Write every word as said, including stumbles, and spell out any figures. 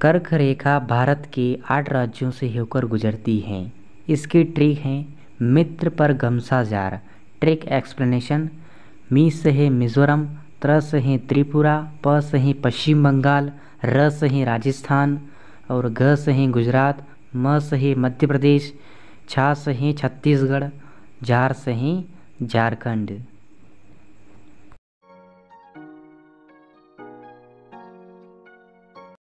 कर्क रेखा भारत के आठ राज्यों से होकर गुजरती है। इसकी ट्रिक है मित्र पर गमसा जार। Trick explanation. मी से है मिजोरम, त्र से है त्रिपुरा, प से है पश्चिम बंगाल, र से है राजस्थान और घ से है गुजरात, म से है मध्य प्रदेश, छा से है छत्तीसगढ़, जार से है झारखंड।